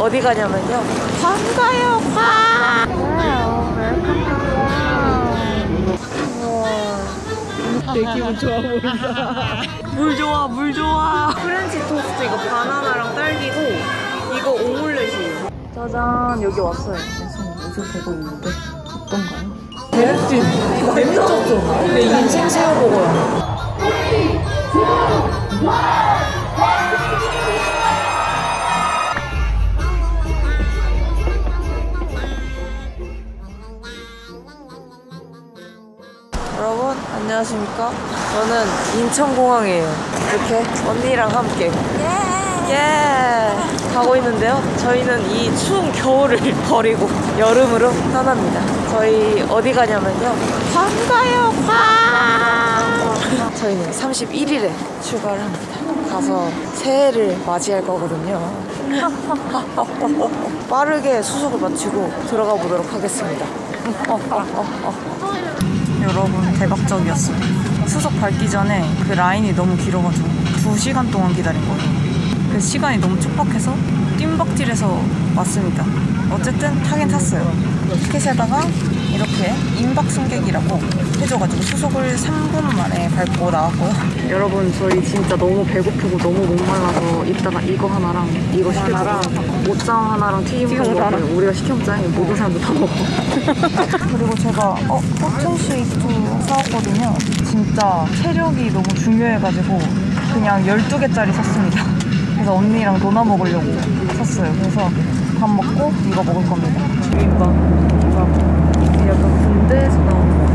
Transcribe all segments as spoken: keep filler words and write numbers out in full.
어디 가냐면요, 괌 가요. 괌. 내 기분 좋아 보인다. 물 좋아, 물 좋아. 프렌치 토스트 이거 바나나랑 딸기고, 이거 오믈렛이에요. 짜잔, 여기 왔어요. 옷을 보고 있는데 어떤가요? 대략진 재밌었어. 내 인생 새우버거야. 여러분 안녕하십니까? 저는 인천공항이에요. 이렇게 언니랑 함께 예! 예! 가고 있는데요, 저희는 이 추운 겨울을 버리고 여름으로 떠납니다. 저희 어디 가냐면요, 괌 가요. 괌. 저희는 삼십일 일에 출발을 합니다. 가서 새해를 맞이할 거거든요. 빠르게 수속을 마치고 들어가 보도록 하겠습니다. 여러분 대박적이었어요. 수속 밟기 전에 그 라인이 너무 길어가지고 두 시간 동안 기다린 거예요. 그 시간이 너무 촉박해서 뜀박질해서 왔습니다. 어쨌든 타긴 탔어요. 티켓에다가 이렇게 임박 승객이라고 해줘가지고 수속을 삼 분 만에 밟고 나왔고요. 여러분 저희 진짜 너무 배고프고 너무 목말라서 이따가 이거 하나랑 이거 시켰잖아. 옷장 하나랑 튀김 먹어요. 우리가 시켜먹자니 모든 사람들 다 먹어. 그리고 제가 어? 포춘 쉐이크 사왔거든요. 진짜 체력이 너무 중요해가지고 그냥 열두 개짜리 샀습니다. 그래서 언니랑 도나 먹으려고 샀어요. 그래서 밥 먹고 이거 먹을 겁니다. 비빔밥. 약간 군대에서 나온 거.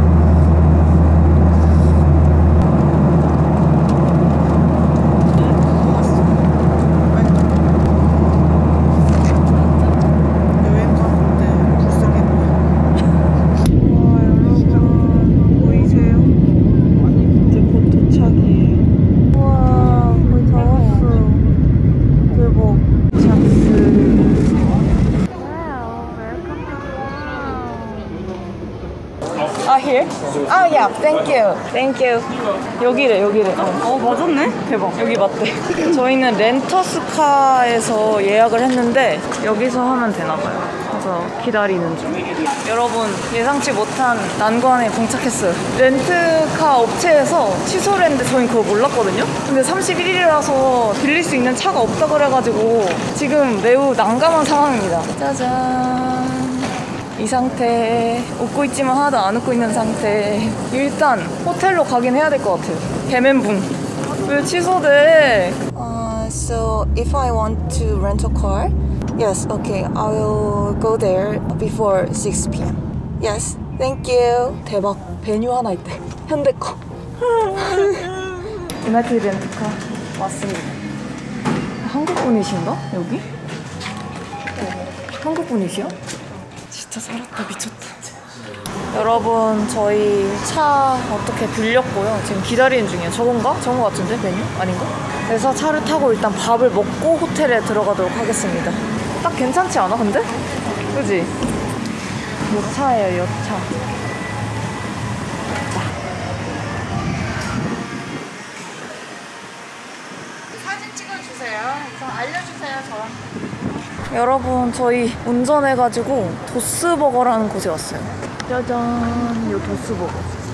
Here? 아, 야, thank you, thank you. 여기래, 여기래. 어, 어 맞았네? 대박. 여기 맞대. 저희는 렌터스카에서 예약을 했는데 여기서 하면 되나봐요. 그래서 기다리는 중. 여러분 예상치 못한 난관에 봉착했어요. 렌트카 업체에서 취소를 했는데 저희는 그걸 몰랐거든요. 근데 삼십일 일이라서 빌릴 수 있는 차가 없다 그래가지고 지금 매우 난감한 상황입니다. 짜잔. 이 상태, 웃고 있지만 하나도 안 웃고 있는 상태. 일단 호텔로 가긴 해야 될 것 같아요. 개멘붕. 왜 취소돼? Uh, so if I want to rent a car, yes, okay, I will go there before six p m Yes, thank you. 대박, 베뉴 하나 있대. 현대 거. 유나이티드 렌트카 왔습니다. 한국 분이신가? 여기? 한국 분이시요? 진짜 살았다. 미쳤다. 여러분 저희 차 어떻게 빌렸고요. 지금 기다리는 중이에요. 저건가? 저건 같은데? 메뉴? 아닌가? 그래서 차를 타고 일단 밥을 먹고 호텔에 들어가도록 하겠습니다. 딱 괜찮지 않아 근데? 그지? 여차예요. 여차. 사진 찍어주세요. 우선 알려주세요. 저랑. 여러분 저희 운전해가지고 도스버거라는 곳에 왔어요. 짜잔, 요 도스버거.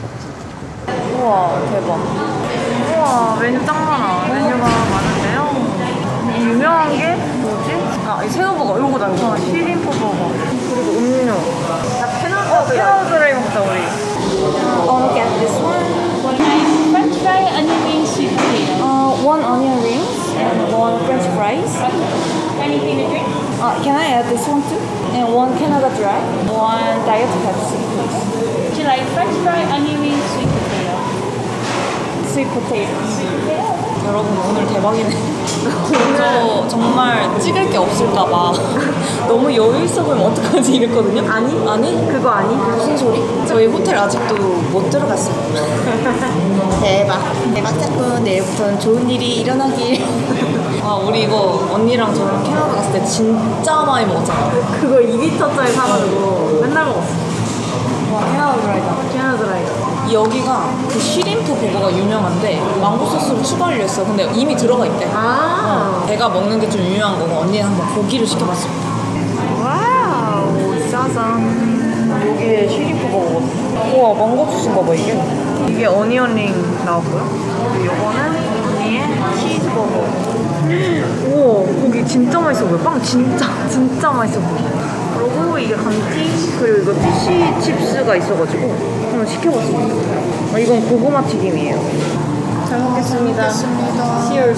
우와 대박. 우와 메뉴 짱 많아. 메뉴가 많은데요. 이 유명한 게 뭐지? 아 이 새우버거 요거다. 요거 시림프 버거. 그리고 음료. 나 캐나다 드라이 먹자 우리. Oh, look at this one. French fry, onion rings, sweet potato. Uh, one onion rings and one French fries. Anything to drink? Uh, can I add this one too? And one Canada Dry, one Diet Pepsi, please. Would you like French fry, onion rings, sweet potato? Sweet potato. Sweet potato? 여러분 오늘 대박이네. 저 정말 찍을 게 없을까봐 너무 여유 있어 보이면 어떡하지 이랬거든요. 아니? 아니? 그거 아니? 무슨 소리? 저희 호텔 아직도 못 들어갔어요. 대박. 대박 사건. 내일부터는 좋은 일이 일어나길. 아 우리 이거 언니랑 저랑 캐나다 갔을 때 진짜 많이 먹었잖아. 그거 이 리터짜리 사가지고 맨날 먹었어. 와 캐나다 드라이다. 캐나다 드라이다. 여기가 그 쉬림프 버거가 유명한데 망고 소스를 추가하려 했어. 근데 이미 들어가 있대. 아. 어, 제가 먹는 게 좀 유명한 거고 언니는 한번 고기를 시켜봤습니다. 와우, 짜잔. 여기에 쉬림프 버거거든요. 우와, 망고 소스인가 봐 이게. 이게 어니언링 나왔고요. 그리고 요거는 언니의 치즈버거. 우와, 고기 진짜 맛있어 보여. 빵 진짜 진짜 맛있어 보여. 그리고 이게 감튀, 그리고 이거 피쉬 칩스가 있어가지고 한번 시켜봤습니다. 아, 이건 고구마 튀김이에요. 잘 먹겠습니다. 잘 먹겠습니다. Cheers.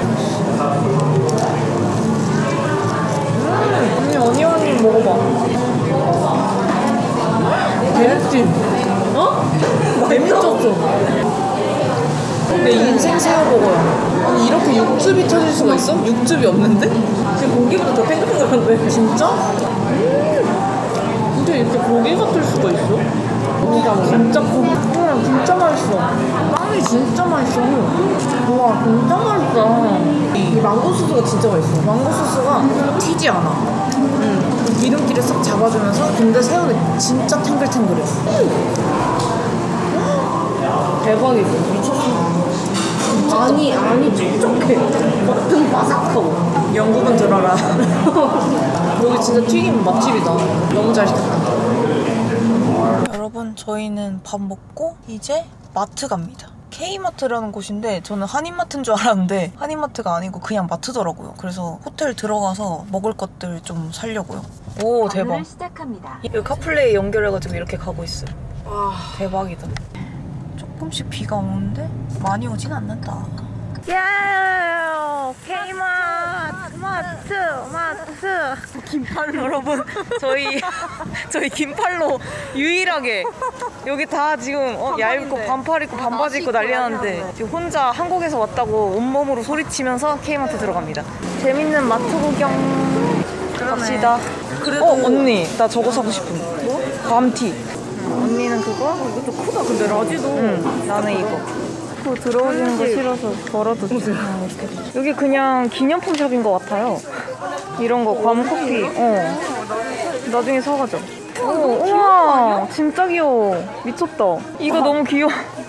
음, 언니 어니언링 먹어봐. 대립찜. 어? 재밌었어. 내 인생 새우버거야. 아니 이렇게 육즙이 터질 수가 있어? 육즙이 없는데? 지금 고기보다 더 탱글탱글한데? 진짜? 음. 근데 이렇게 고기가 뜰 수가 있어? 진짜 진짜 고기. 응, 진짜 맛있어. 빵이 진짜 맛있어. 우와, 진짜 맛있다. 이 망고 소스가 진짜 맛있어. 망고 소스가 튀지 않아. 응. 기름기를 싹 잡아주면서 근데 새우는 진짜 탱글탱글해. 대박이지. 미쳤어. 아니 아니 촉촉해. 겉은 바삭하고. 영국은 들어라. 여기 진짜 튀김 맛집이다. 너무 잘 시켰다. 여러분, 저희는 밥 먹고 이제 마트 갑니다. K마트라는 곳인데 저는 한인마트인 줄 알았는데 한인마트가 아니고 그냥 마트더라고요. 그래서 호텔 들어가서 먹을 것들 좀 사려고요. 오, 대박. 시작합니다. 여기 카플레이 연결해가지고 이렇게 가고 있어요. 와, 대박이다. 조금씩 비가 오는데 많이 오진 않는다. 야, K마트, 마트, 마트. 긴팔로 여러분, 저희 저희 긴팔로 유일하게 여기 다 지금 어, 얇고 반팔 입고 반바지 입고 난리나는데 지금 혼자 한국에서 왔다고 온몸으로 소리치면서 K마트 들어갑니다. 재밌는 마트 구경 갑시다. 그래도 어, 언니, 나 저거 사고 싶은. 뭐? 밤티. 언니는 그거? 어, 이거 좀 크다. 근데 라지도. 응, 나는 이거. 그거 들어오시는 거 싫어서 걸어뒀지. 아, 이렇게. 여기 그냥 기념품 샵인 것 같아요. 이런 거, 괌커피. 어. 나중에 사가자. 오, 우와, 진짜 귀여워. 미쳤다. 이거 너무 귀여워.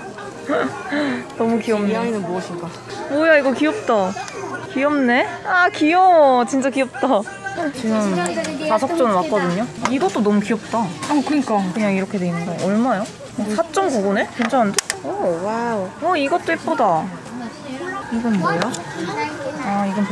너무 귀엽네. 이 아이는 무엇인가? 뭐야, 이거 귀엽다. 귀엽네? 아, 귀여워. 진짜 귀엽다. 지금 다석전 왔거든요? 이것도 너무 귀엽다. 어, 그니까. 그냥 이렇게 돼 있는 거. 얼마야? 사 점 구구네? 괜찮은데? 오, 와우. 어, 이것도 예쁘다. 이건 뭐야? 아, 이건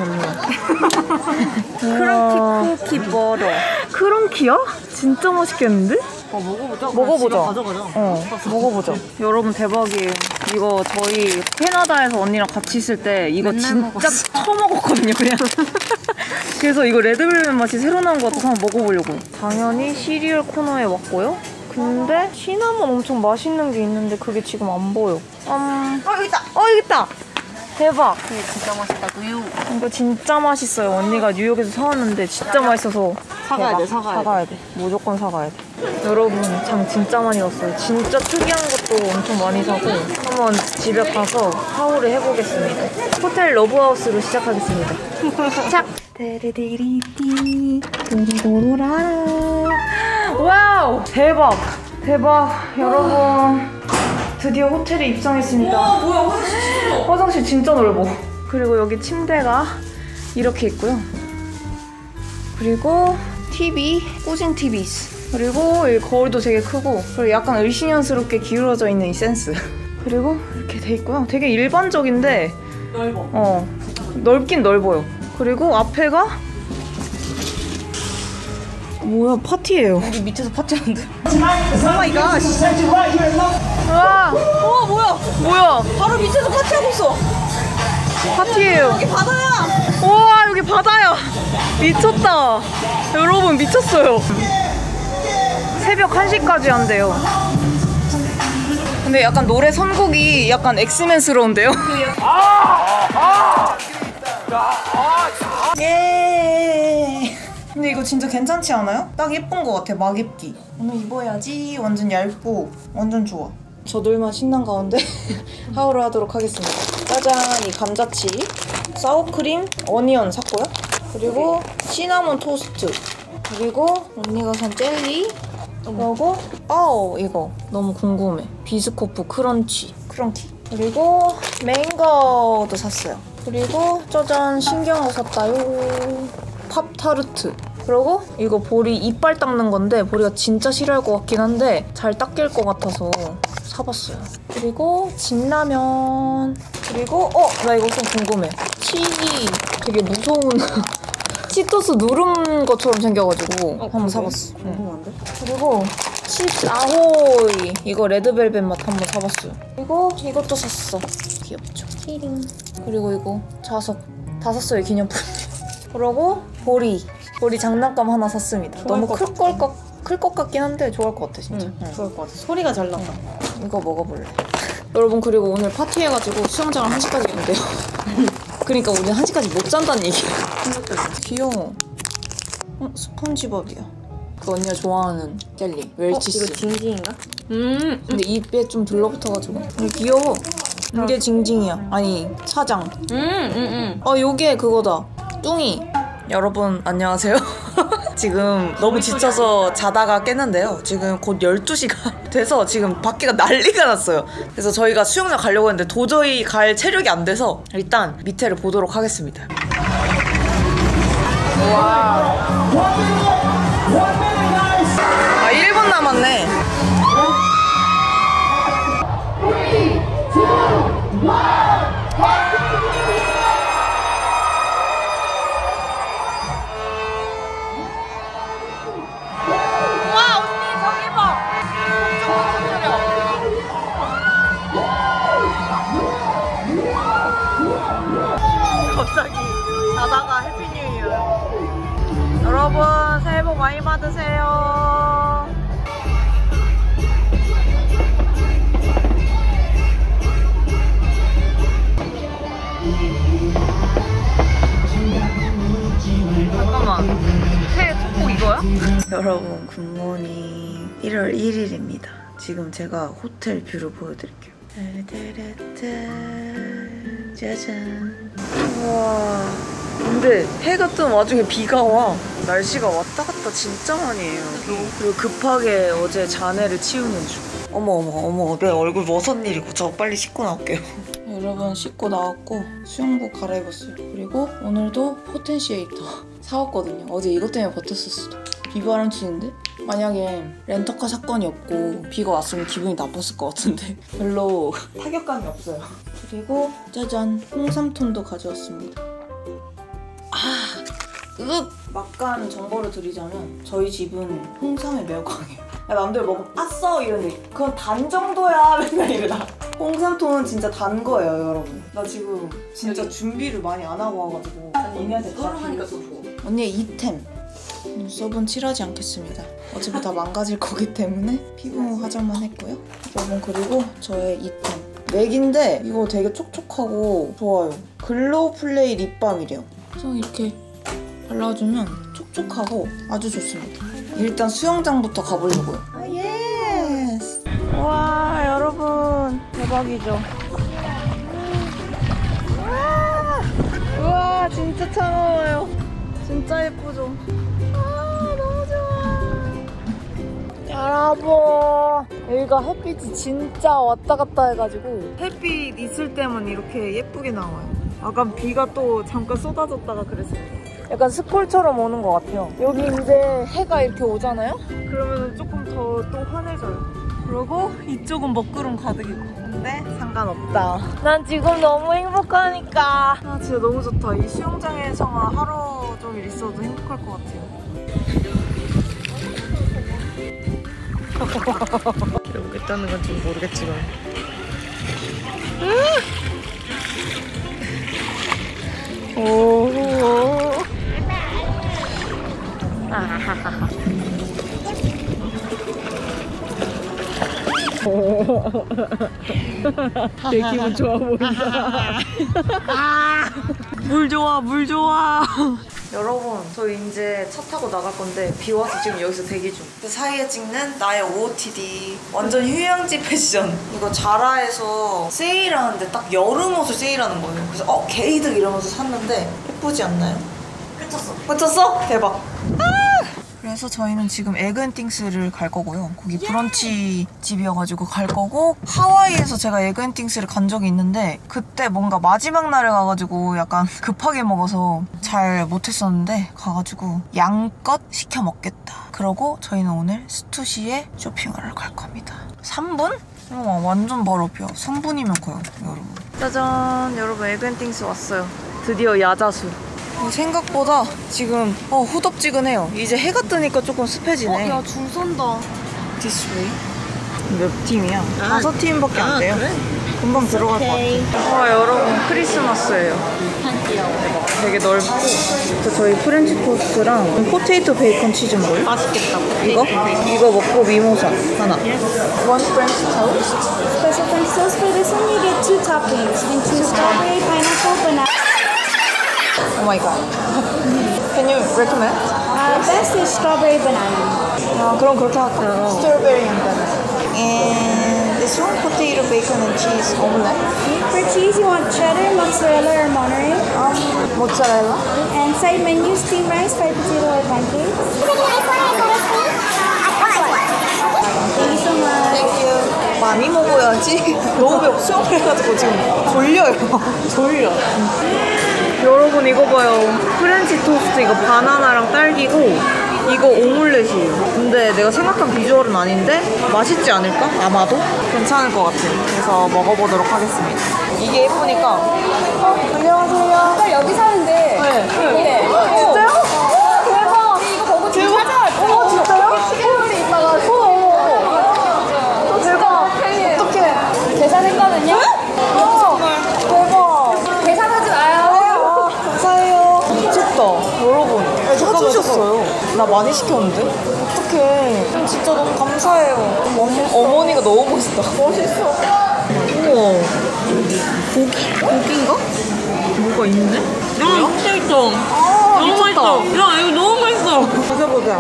별로야. 크런키 쿠키 버터. 크런키야? 진짜 맛있겠는데? 어, 먹어보자. 먹어보자. 집에 가져가자. 어, 먹어보자. 여러분, 대박이에요. 이거 저희 캐나다에서 언니랑 같이 있을 때 이거 진짜 먹었어. 처음 먹었거든요, 그냥. 그래서 이거 레드벨벳 맛이 새로 나온 것 같아서 한번 먹어보려고요. 당연히 시리얼 코너에 왔고요. 근데 시나몬 엄청 맛있는 게 있는데 그게 지금 안 보여. 음... 어, 여기 있다! 어, 여기 있다! 대박! 이게 진짜 맛있다. 우유. 이거 진짜 맛있어요. 언니가 뉴욕에서 사왔는데 진짜 맛있어서 사가야 대박. 돼, 사가야 돼. 사가야 돼. 무조건 사가야 돼. 여러분, 장 진짜 많이 왔어요. 진짜 특이한 것도 엄청 많이 사고 한번 집에 가서 하울을 해보겠습니다. 호텔 러브하우스로 시작하겠습니다. 시작! 데르데리띠 도리도로라. 와우! 대박! 대박! 여러분, 드디어 호텔에 입성했습니다. 와, 뭐야, 화장실 진짜 넓어. 화장실 진짜 넓어. 그리고 여기 침대가 이렇게 있고요. 그리고 티비, 꽂은 티비 있어. 그리고 이 거울도 되게 크고, 그리고 약간 을씨년스럽게 기울어져 있는 이 센스. 그리고 이렇게 돼 있고요. 되게 일반적인데 넓어. 어, 넓긴 넓어요. 그리고 앞에가 뭐야, 파티예요. 우리 밑에서 파티하는데. 오마이갓. 와, 와, 뭐야? 뭐야? 바로 밑에서 파티하고 있어. 파티예요. 여기 바다야. 우와, 여기 바다야. 미쳤다. 여러분, 미쳤어요. 새벽 한 시까지 한대요. 근데 약간 노래 선곡이 약간 엑스맨스러운데요? 예. 근데 이거 진짜 괜찮지 않아요? 딱 예쁜 것 같아, 막 입기. 오늘 입어야지. 완전 얇고 완전 좋아. 저들만 신난 가운데 하울을 하도록 하겠습니다. 짜잔, 이 감자칩, 사워크림, 어니언 샀고요. 그리고 시나몬 토스트, 그리고 언니가 산 젤리, 그리고 어 이거 너무 궁금해. 비스코프 크런치 크런키. 그리고 맹거도 샀어요. 그리고 짜잔 신기한 거 샀다요. 팝타르트. 그리고 이거 보리 이빨 닦는 건데 보리가 진짜 싫어할 것 같긴 한데 잘 닦일 것 같아서 사봤어요. 그리고 진라면. 그리고 어! 나 이거 좀 궁금해. 칩이 되게 무서운 치토스 누른 것처럼 생겨가지고 어, 한번 사봤어. 궁금한데? 그리고 칩스 아호이 이거 레드벨벳 맛 한번 사봤어요. 그리고 이것도 샀어. 귀엽죠? 키링. 그리고 이거 자석 다 샀어요, 기념품. 그러고 보리 보리 장난감 하나 샀습니다. 너무 클 것 같, 클 것 같긴 한데 좋아할 것 같아 진짜. 응, 응. 좋을 것 같아. 소리가 잘 난다. 이거 먹어볼래. 여러분 그리고 오늘 파티해가지고 수영장을 한 시까지 간대요. 그러니까 우리 한 시까지 못 잔다는 얘기야. 귀여워. 어, 스펀지밥이야. 그 언니가 좋아하는 젤리 웰치스. 어, 이거 징징인가? 음. 근데 입에 좀 들러붙어가지고 이거 귀여워. 이게 징징이야. 아니 사장. 음, 음, 음. 어 요게 그거다. 뚱이. 여러분 안녕하세요. 지금 너무 지쳐서 자다가 깼는데요. 지금 곧 열두 시가 돼서 지금 밖에가 난리가 났어요. 그래서 저희가 수영장 가려고 했는데 도저히 갈 체력이 안 돼서 일단 밑에를 보도록 하겠습니다. 와. 아 일 분 남았네. 갑자기 자다가 해피 뉴 이어. 여러분 새해 복 많이 받으세요. 잠깐만, 새해 첫 곡 이거야? 여러분 굿모닝. 일월 일일입니다. 지금 제가 호텔 뷰를 보여드릴게요. 짜잔. 우와. 근데 해가 뜬 와중에 비가 와. 날씨가 왔다 갔다 진짜 많이 해요. 그리고 급하게 어제 잔해를 치우는 중. 어머 어머 어머 내 얼굴 머선 일이고 저 빨리 씻고 나올게요. 여러분 씻고 나왔고 수영복 갈아입었어요. 그리고 오늘도 포텐시에이터 사왔거든요. 어제 이것 때문에 버텼었어. 비바람 치는데? 만약에 렌터카 사건이 없고 비가 왔으면 기분이 나빴을 것 같은데 별로 타격감이 없어요. 그리고 짜잔 홍삼톤도 가져왔습니다. 아, 윽! 막간 정보를 드리자면 저희 집은 홍삼에 매우 강해요. 야, 남들 먹으면 아써 이러는데 그건 단 정도야 맨날 이러다. 홍삼톤은 진짜 단 거예요 여러분. 나 지금 진짜 준비를 많이 안 하고 와가지고 언니한테 다 하니까 더 좋아. 언니의 이템 눈썹은 칠하지 않겠습니다. 어차피 다 망가질 거기 때문에 피부 화장만 했고요. 여러분 그리고 저의 이템 맥인데 이거 되게 촉촉하고 좋아요. 글로우 플레이 립밤이래요. 그래서 이렇게 발라주면 촉촉하고 아주 좋습니다. 일단 수영장부터 가보려고요. 아 예스. 와 여러분 대박이죠. 우와, 우와 진짜 차가워요. 진짜 예쁘죠. 아 너무 좋아. 여러분 여기가 햇빛이 진짜 왔다 갔다 해가지고 햇빛 있을 때만 이렇게 예쁘게 나와요. 약간 비가 또 잠깐 쏟아졌다가 그랬습니다. 약간 스콜처럼 오는 것 같아요. 여기 이제 해가 이렇게 오잖아요? 그러면 조금 더 또 환해져요. 그리고 이쪽은 먹구름 가득이고. 근데 상관없다. 난 지금 너무 행복하니까. 아 진짜 너무 좋다. 이 수영장에서만 하루 종일 있어도 행복할 것 같아요. 길에 오겠다는 건 좀 모르겠지만. 오. 아하하하. 내 기분 좋아 보인다. 물 좋아, 물 좋아. 여러분, 저희 이제 차 타고 나갈 건데 비 와서 지금 여기서 대기 중. 그 사이에 찍는 나의 오오티디 완전 휴양지 패션. 이거 자라에서 세일하는데 딱 여름 옷을 세일하는 거예요. 그래서 어 게이득 이러면서 샀는데 예쁘지 않나요? 끝쳤어. 끝쳤어? 대박. 아! 그래서 저희는 지금 에그앤띵스를 갈 거고요. 거기 브런치 집이어가지고 갈 거고, 하와이에서 제가 에그앤띵스를 간 적이 있는데 그때 뭔가 마지막 날에 가가지고 약간 급하게 먹어서 잘 못했었는데 가가지고 양껏 시켜 먹겠다. 그러고 저희는 오늘 스투시에 쇼핑하러 갈 겁니다. 삼 분? 어, 완전 바로 앞이야. 삼 분이면 가요, 여러분. 짜잔, 여러분 에그앤띵스 왔어요. 드디어 야자수. 어, 생각보다 지금 어, 후덥지근해요. 이제 해가 뜨니까 조금 습해지네. 야, 줄 선다. This way. 몇 팀이야? 아, 다섯 팀밖에 안 아, 돼요. 그래? 금방 들어갈 것 같아. 와, 여러분 크리스마스예요. 대박. 되게 넓고. 또 저희 프렌치 토스트랑 포테이토 베이컨 치즈볼. 맛있겠다. 이거? 이거 먹고 미모사 하나. One French toast. Special French toast for this one, you get two toppings. And two strawberry, pineapple, banana. Oh my god. Can you recommend? Uh, best is strawberry banana. 아, 그럼 그렇게 할까? Strawberry and banana. And this one, potato bacon and cheese omelette. For cheese, you want cheddar, mozzarella, or Monterey. Um, mozzarella. And side menu, steamed rice, fried potato, or pancakes. Thank you so much. 땡큐. 많이 먹어야지. 너무 배고 수영을 해가지고 지금 졸려요. 졸려. 여러분 이거 봐요. 프렌치 토스트 이거 바나나랑 딸기고 이거 오믈렛이에요. 근데 내가 생각한 비주얼은 아닌데 맛있지 않을까? 아마도? 괜찮을 것 같아. 그래서 먹어보도록 하겠습니다. 이게 예쁘니까. 어, 안녕하세요. 나 여기 사는데. 네. 네. 진짜요? 대박. 이거 보고 지금 찾아왔어. 어, 진짜요? 시계물이 있다가. 어, 대박. 어떡해. 계산했거든요. 어, 대박. 계산하지 마요. 감사해요. 미쳤다. 여러분. 사주셨어요. 나 많이 시켰는데? 어떡해. 진짜 너무 감사해요. 어머, 어머니가 너무 멋있다. 멋있어. 우와. 고기? 고기인가? 뭐가 있네? 너무 맛있어. 아, 너무 미쳤다. 맛있어. 야, 이거 너무 맛있어. 보자, 보자.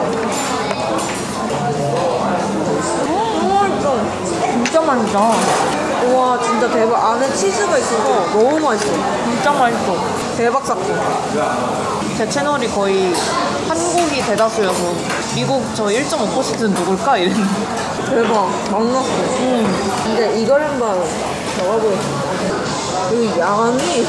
너무 맛있어. 진짜 맛있다. 우와, 진짜 대박. 안에 치즈가 있어서 너무 맛있어. 진짜 맛있어. 대박 사건. 제 채널이 거의 한국이 대다수여서 미국 저 일 점 오 퍼센트는 누굴까? 이랬는데 대박 막났어. 응. 근데 이걸 한번 먹어보겠습니다. 이 양이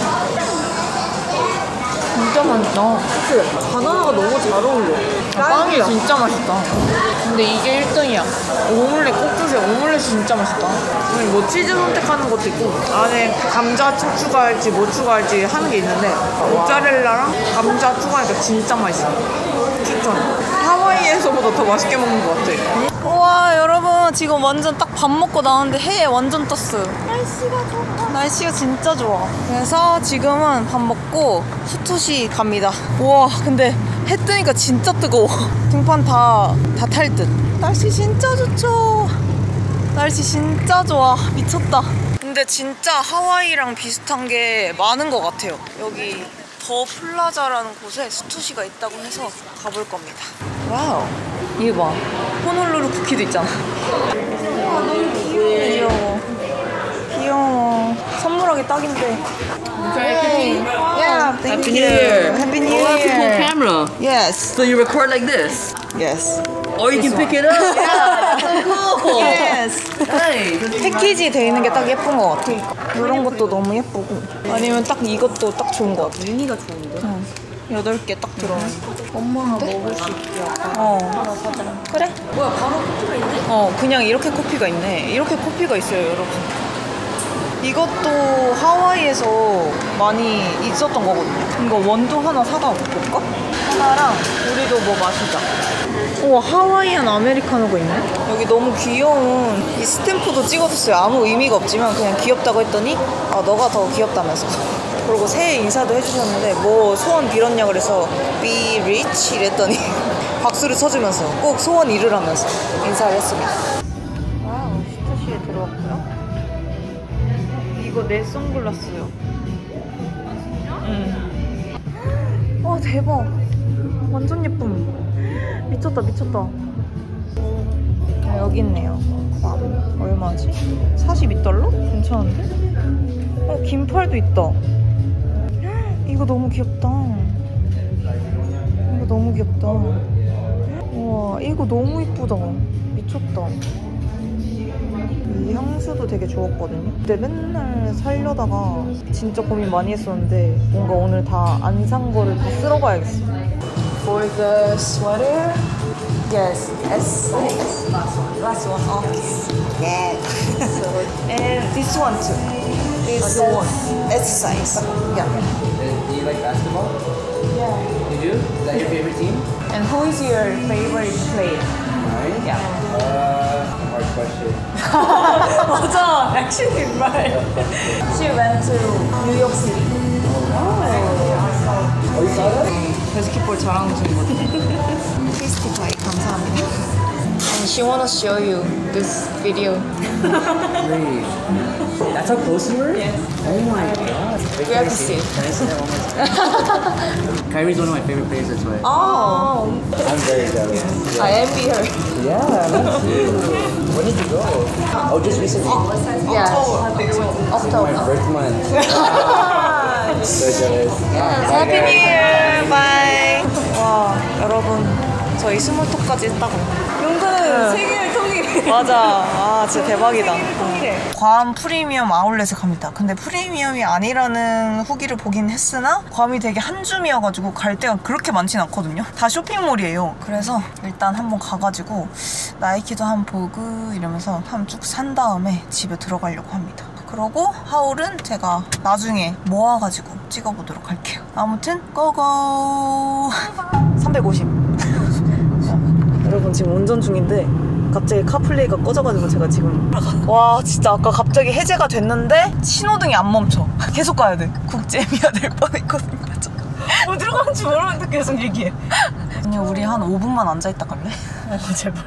진짜 맛있다. 그치? 바나나가 너무 잘 어울려. 빵이 진짜 맛있다. 근데 이게 일 등이야. 오믈렛 꼭 드세요. 오믈렛이 진짜 맛있다. 그리고 뭐 치즈 선택하는 것도 있고 안에 감자 추가할지 뭐 추가할지 하는 게 있는데 모짜렐라랑 감자 추가하니까 진짜 맛있어. 추천. 하와이에서보다 더 맛있게 먹는 것 같아. 우와, 여러분 지금 완전 딱 밥 먹고 나왔는데 해에 완전 떴어요. 날씨가 좋아. 날씨가 진짜 좋아. 그래서 지금은 밥 먹고 스투시 갑니다. 우와, 근데 해 뜨니까 진짜 뜨거워. 등판 다 다 탈 듯. 날씨 진짜 좋죠. 날씨 진짜 좋아. 미쳤다. 근데 진짜 하와이랑 비슷한 게 많은 것 같아요. 여기 더 플라자라는 곳에 스투시가 있다고 해서 가볼 겁니다. 와우. 이거 봐. 호놀루루 쿠키도 있잖아. 아, 너무 귀여워. 귀여워. 선물하기 딱인데. Yeah, thank Happy you. New Year. Happy New Oh, that's a cool Year. camera. Yes. So you record like this? Yes. Or you can pick it up? Yeah, that's so cool. Yes. Hey. 패키지 돼 있는 게 딱 예쁜 것 같아. 이런 것도 너무 예쁘고. 아니면 딱 이것도 딱 좋은 것 같아. 미니가 좋은데? 응. 여덟 개 딱 들어있는. 엄마가 먹을 수 있게 약간. 어. 그래? 뭐야, 바로 코트가 있네? 어, 그냥 이렇게 코피가 있네. 이렇게 코피가 있어요, 여러분. 이것도 하와이에서 많이 있었던 거거든요. 이거 원두 하나 사다 볼까? 하나랑 우리도 뭐 마시자. 우와, 하와이안 아메리카노가 있네? 여기 너무 귀여운 이 스탬프도 찍어줬어요. 아무 의미가 없지만 그냥 귀엽다고 했더니 아, 너가 더 귀엽다면서. 그리고 새해 인사도 해주셨는데 뭐 소원 빌었냐 그래서 be rich 이랬더니 박수를 쳐주면서 꼭 소원 이루라면서 인사를 했습니다. 와우, 스투시에 들어왔고요. 이거 내 선글라스요. 응. 와, 대박. 완전 예쁨. 미쳤다, 미쳤다. 아, 여기 있네요. 와, 얼마지? 사십이 달러? 괜찮은데? 어, 긴팔도 있다. 이거 너무 귀엽다. 이거 너무 귀엽다. 우와, 이거 너무 이쁘다. 미쳤다. 이 향수도 되게 좋았거든요. 근데 맨날 살려다가 진짜 고민 많이 했었는데 뭔가 오늘 다 안 산 거를 다 쓸어봐야겠어. For the sweater, yes, S size. Last one. Last one. Okay. Yeah. And this one too. This one. S size. Yeah. Do you like basketball? Yeah. You do? Is that your favorite team? And who is your favorite player? Mine? Yeah. Uh, hard question. 맞아. Actually, right. She went to New York City. Oh, you saw that? 바스켓볼 잘하는 친구거든. 피스티파이 감사합니다. And she wanna show you this video. Great. That's how close you were? Yes. Oh my god. Wait, We can have I to see. Can I see that one more time? Kyrie's one of my favorite players, that's why. Oh, I'm very jealous. I envy her. Yeah, me too. When did you go? Oh, just recently. Yes. My October. birth month. So jealous. Yes, Happy New Year. Bye. 와, 여러분, 저희 스몰톡까지 했다고. 용서는 세계를 통일해. 맞아. 아, 진짜 대박이다. 괌 프리미엄 아울렛에 갑니다. 근데 프리미엄이 아니라는 후기를 보긴 했으나 괌이 되게 한 줌이어가지고 갈 데가 그렇게 많진 않거든요. 다 쇼핑몰이에요. 그래서 일단 한번 가가지고 나이키도 한번 보고 이러면서 한번 쭉 산 다음에 집에 들어가려고 합니다. 그러고 하울은 제가 나중에 모아가지고 찍어보도록 할게요. 아무튼 고고. 삼백오십. 여러분 지금 운전 중인데 갑자기 카플레이가 꺼져가지고 제가 지금 와 진짜 아까 갑자기 해제가 됐는데 신호등이 안 멈춰. 계속 가야 돼. 국제미아 될 뻔했거든요. 뭐 들어가는지 모르는데 계속 얘기해. 아니 우리 한 오 분만 앉아있다 갈래? 아이고 제발.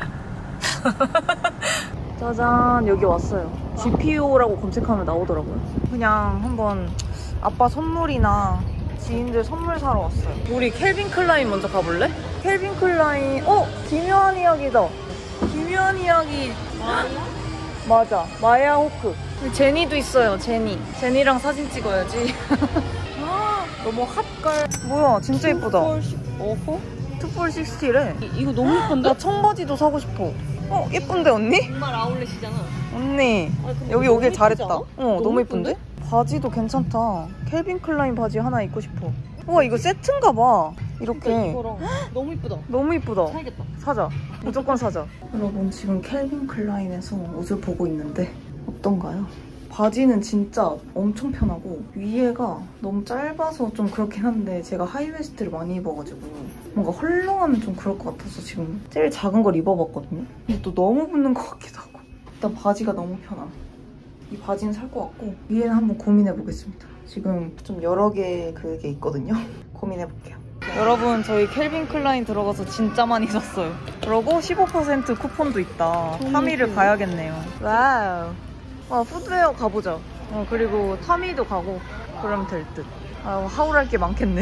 짜잔 여기 왔어요. 지피오라고 검색하면 나오더라고요. 그냥 한번 아빠 선물이나 지인들 선물 사러 왔어요. 우리 캘빈 클라인 먼저 가볼래? 캘빈 클라인 어? 기묘한 이야기다. 기묘한 이야기. 맞아. 마야 호크. 제니도 있어요. 제니. 제니랑 사진 찍어야지. 너무 핫걸. 뭐야 진짜 예쁘다. 어허? 투폴 식스티래. 이거 너무 예쁜데? 나 청바지도 사고 싶어. 어? 예쁜데 언니? 정말 아울렛이잖아. 언니 아, 근데 여기 너무 오길 예쁘지 잘했다. 않아? 어 너무 너무 예쁜데? 바지도 괜찮다. 캘빈 클라인 바지 하나 입고 싶어. 우와 이거 세트인가 봐. 이렇게 이거랑 너무 예쁘다. 너무 이쁘다. 사야겠다. 사자. 무조건 사자. 여러분 지금 캘빈 클라인에서 옷을 보고 있는데 어떤가요? 바지는 진짜 엄청 편하고 위에가 너무 짧아서 좀 그렇긴 한데 제가 하이웨스트를 많이 입어가지고 뭔가 헐렁하면 좀 그럴 것 같아서 지금 제일 작은 걸 입어봤거든요. 근데 또 너무 붙는 것 같기도 하고 일단 바지가 너무 편함. 이 바지는 살 것 같고 위에는 한번 고민해보겠습니다. 지금 좀 여러 개 그게 있거든요. 고민해볼게요. 여러분 저희 캘빈 클라인 들어가서 진짜 많이 샀어요. 그러고 십오 퍼센트 쿠폰도 있다. 타미를 가야겠네요. 와우. 아, 푸드웨어 가보자. 어, 그리고 타미도 가고 그러면 될 듯. 아, 하울할 게 많겠네.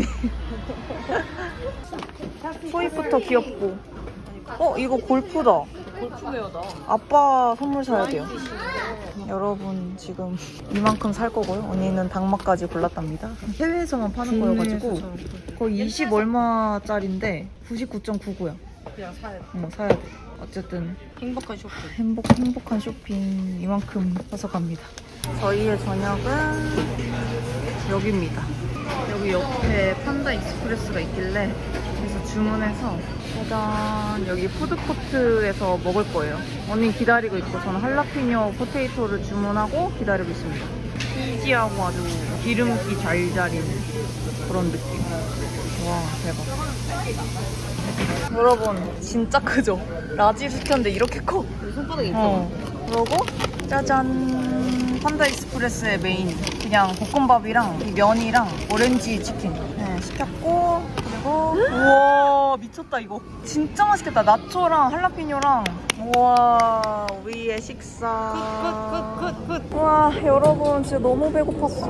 소입부터 귀엽고. 어, 이거 골프다. 골프웨어다. 아빠 선물 사야 돼요. 여러분 지금 이만큼 살 거고요. 언니는 닭막까지 골랐답니다. 해외에서만 파는 거여가지고 거의 이십 얼마짜리인데 구십구 점 구구야. 그냥 사야 돼. 응, 사야 돼. 어쨌든 행복한 쇼핑. 행복, 행복한 쇼핑 이만큼 사서 갑니다. 저희의 저녁은 여기입니다. 여기 옆에 판다 익스프레스가 있길래 그래서 주문해서 짜잔 여기 푸드코트에서 먹을 거예요. 언니 기다리고 있고 저는 할라피뇨 포테이토를 주문하고 기다리고 있습니다. 치즈하고 아주 기름기 잘 자린 그런 느낌. 와 대박. 여러분 진짜 크죠? 라지 수트인데 이렇게 커. 손바닥에 있어. 어. 그러고 짜잔 판다 익스프레스의 메인 그냥 볶음밥이랑 이 면이랑 오렌지 치킨 네, 시켰고 그리고 우와 미쳤다 이거 진짜 맛있겠다. 나초랑 할라피뇨랑 우와 우리의 식사 굿굿굿굿. 와 여러분 진짜 너무 배고팠어.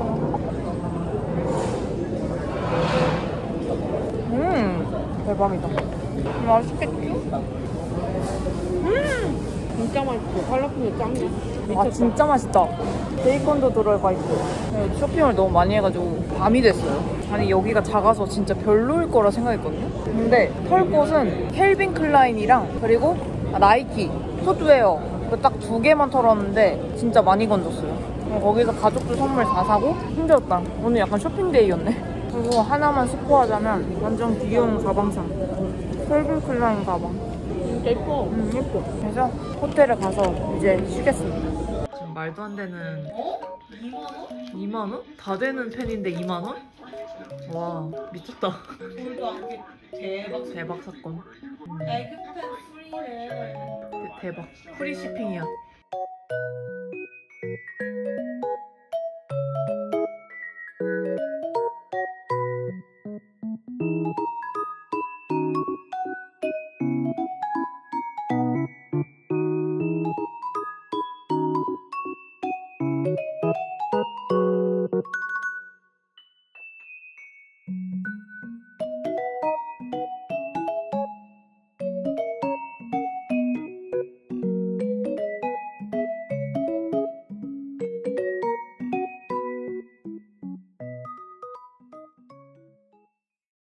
음 대박이다. 맛있겠지? 진짜 맛있어. 할라피뇨 짱이야. 아 진짜 맛있다. 베이컨도 들어가 있고. 네, 쇼핑을 너무 많이 해가지고 밤이 됐어요. 아니 여기가 작아서 진짜 별로일 거라 생각했거든요. 근데 털 곳은 켈빈 클라인이랑 그리고 나이키, 풋웨어 딱 두 개만 털었는데 진짜 많이 건졌어요. 거기서 가족들 선물 다 사고 힘들었다. 오늘 약간 쇼핑데이였네. 그리고 하나만 스포하자면 완전 귀여운 가방상. 켈빈 클라인 가방. 진짜 예뻐. 음, 예뻐. 그래서 호텔에 가서 이제 쉬겠습니다. 지금 말도 안 되는. 어? 이만 원? 이만 원? 다 되는 펜인데 이만 원? 와, 미쳤다. 오늘도 안게 대박. 대박 사건. 음, 에그펜 프리네. 대, 대박. 프리 shipping이야.